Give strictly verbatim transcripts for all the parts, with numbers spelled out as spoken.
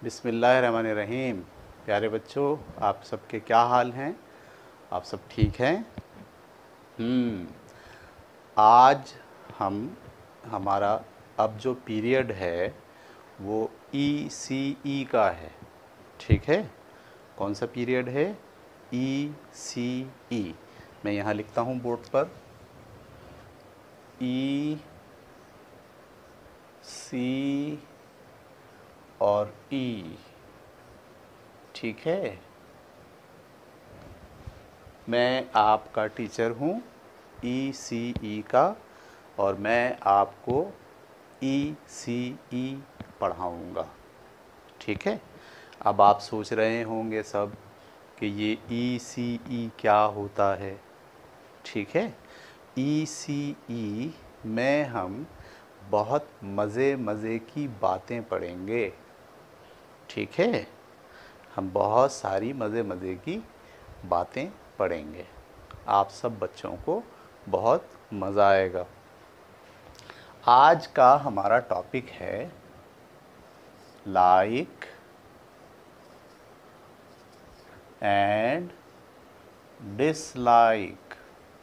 बिस्मिल्लाहिर्रहमानिर्रहीम। प्यारे बच्चों, आप सबके क्या हाल हैं? आप सब ठीक हैं? हम्म आज हम हमारा अब जो पीरियड है वो ई सी ई का है। ठीक है, कौन सा पीरियड है? ई सी ई। मैं यहाँ लिखता हूँ बोर्ड पर, ई सी और ई। ठीक है, मैं आपका टीचर हूँ ई सी ई का, और मैं आपको ई सी ई पढ़ाऊँगा। ठीक है, अब आप सोच रहे होंगे सब कि ये ई सी ई क्या होता है। ठीक है, ई सी ई में हम बहुत मज़े मज़े की बातें पढ़ेंगे। ठीक है, हम बहुत सारी मज़े मज़े की बातें पढ़ेंगे। आप सब बच्चों को बहुत मज़ा आएगा। आज का हमारा टॉपिक है लाइक एंड डिसलाइक।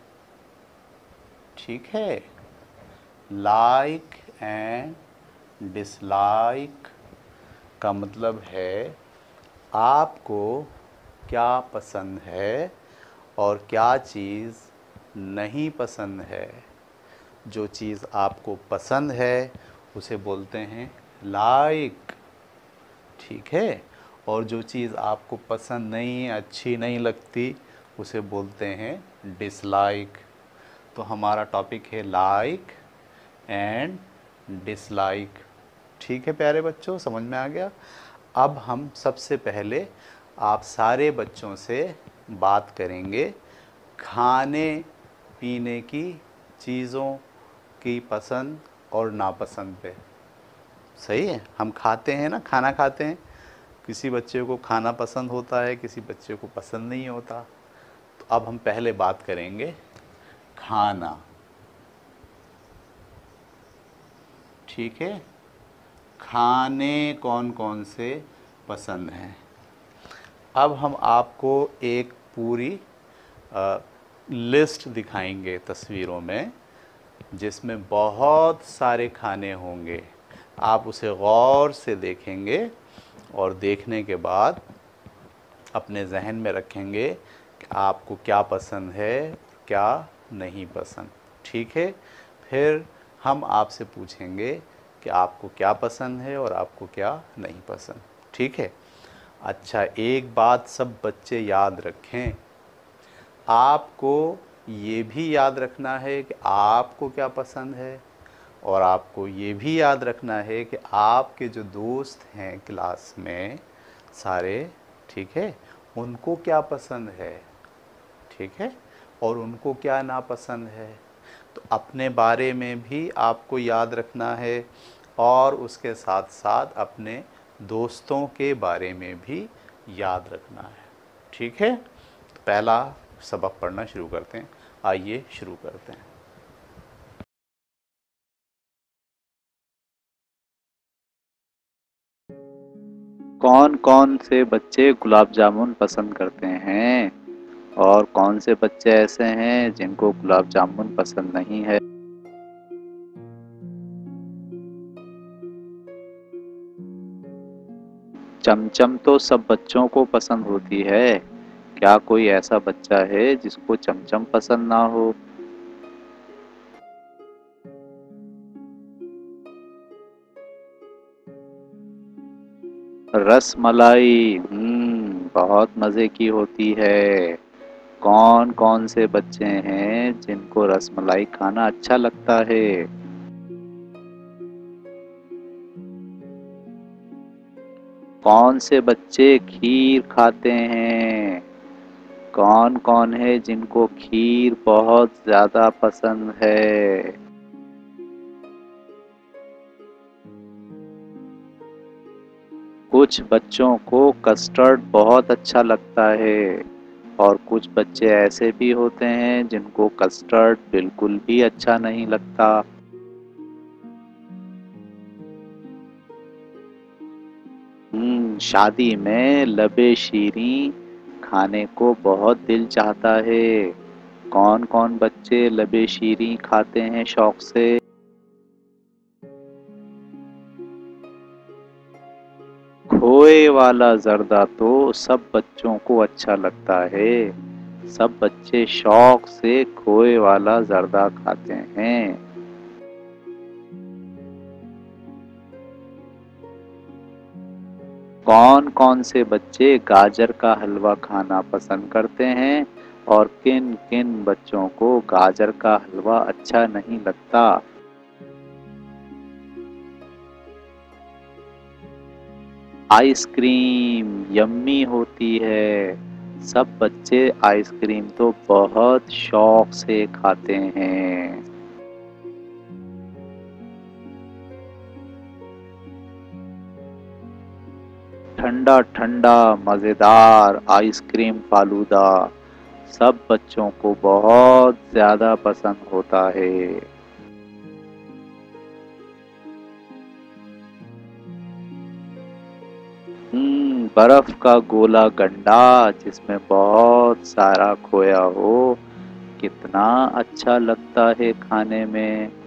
ठीक है, लाइक एंड डिसलाइक का मतलब है आपको क्या पसंद है और क्या चीज़ नहीं पसंद है। जो चीज़ आपको पसंद है उसे बोलते हैं लाइक। ठीक है, और जो चीज़ आपको पसंद नहीं, अच्छी नहीं लगती, उसे बोलते हैं डिसलाइक। तो हमारा टॉपिक है लाइक एंड डिसलाइक। ठीक है प्यारे बच्चों, समझ में आ गया? अब हम सबसे पहले आप सारे बच्चों से बात करेंगे खाने पीने की चीज़ों की पसंद और नापसंद पे। सही है, हम खाते हैं ना, खाना खाते हैं। किसी बच्चे को खाना पसंद होता है, किसी बच्चे को पसंद नहीं होता। तो अब हम पहले बात करेंगे खाना। ठीक है, खाने कौन कौन से पसंद हैं। अब हम आपको एक पूरी आ, लिस्ट दिखाएंगे तस्वीरों में, जिसमें बहुत सारे खाने होंगे। आप उसे गौर से देखेंगे और देखने के बाद अपने जहन में रखेंगे कि आपको क्या पसंद है, क्या नहीं पसंद। ठीक है, फिर हम आपसे पूछेंगे कि आपको क्या पसंद है और आपको क्या नहीं पसंद। ठीक है, अच्छा एक बात सब बच्चे याद रखें, आपको ये भी याद रखना है कि आपको क्या पसंद है, और आपको ये भी याद रखना है कि आपके जो दोस्त हैं क्लास में सारे, ठीक है, उनको क्या पसंद है। ठीक है, और उनको क्या नापसंद है। तो अपने बारे में भी आपको याद रखना है, और उसके साथ साथ अपने दोस्तों के बारे में भी याद रखना है। ठीक है, तो पहला सबक पढ़ना शुरू करते हैं। आइए शुरू करते हैं। कौन कौन से बच्चे गुलाब जामुन पसंद करते हैं और कौन से बच्चे ऐसे हैं जिनको गुलाब जामुन पसंद नहीं है। चमचम तो सब बच्चों को पसंद होती है। क्या कोई ऐसा बच्चा है जिसको चमचम पसंद ना हो। रस मलाई हम्म बहुत मजे की होती है। कौन कौन से बच्चे हैं जिनको रस मलाई खाना अच्छा लगता है। कौन से बच्चे खीर खाते हैं। कौन कौन है जिनको खीर बहुत ज्यादा पसंद है। कुछ बच्चों को कस्टर्ड बहुत अच्छा लगता है और कुछ बच्चे ऐसे भी होते हैं जिनको कस्टर्ड बिल्कुल भी अच्छा नहीं लगता। हम्म शादी में लबे शीरीं खाने को बहुत दिल चाहता है। कौन कौन बच्चे लबे शीरीं खाते हैं शौक से? खोए वाला जर्दा तो सब बच्चों को अच्छा लगता है। सब बच्चे शौक से खोए वाला जर्दा खाते हैं। कौन कौन से बच्चे गाजर का हलवा खाना पसंद करते हैं और किन किन बच्चों को गाजर का हलवा अच्छा नहीं लगता? आइसक्रीम यम्मी होती है। सब बच्चे आइसक्रीम तो बहुत शौक से खाते हैं। ठंडा ठंडा मज़ेदार आइसक्रीम फालूदा सब बच्चों को बहुत ज़्यादा पसंद होता है। हम्म बर्फ का गोला गंडा जिसमें बहुत सारा खोया हो, कितना अच्छा लगता है खाने में।